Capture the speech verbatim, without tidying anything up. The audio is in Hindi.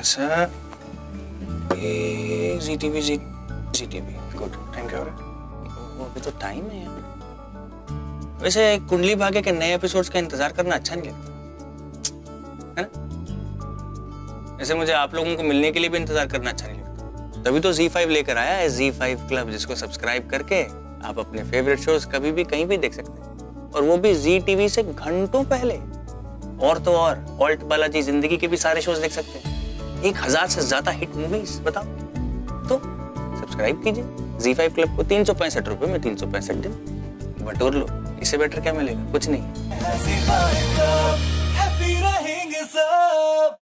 अच्छा, ये जी टीवी जी जी टीवी गुड। टाइम क्या हो रहा है? अभी तो टाइम है यार। वैसे कुंडली भाग्य के नए एपिसोड्स का इंतजार करना अच्छा नहीं लगता, है ना? वैसे मुझे आप लोगों को मिलने के लिए भी इंतजार करना अच्छा नहीं लगता। तभी तो ज़ी फाइव लेकर आया है ज़ी फाइव क्लब, जिसको सब्सक्राइब करके आप अपने फेवरेट शोज कभी भी कहीं भी देख सकते हैं, और वो भी जी टीवी से घंटों पहले। और तो और ऑल्ट बालाजी जिंदगी के भी सारे शोज देख सकते हैं, एक हजार से ज्यादा हिट मूवीज। बताओ तो सब्सक्राइब कीजिए ज़ी फाइव क्लब को। तीन सौ पैंसठ रुपए में तीन सौ पैंसठ दिन बटोर लो। इससे बेटर क्या मिलेगा? कुछ नहीं।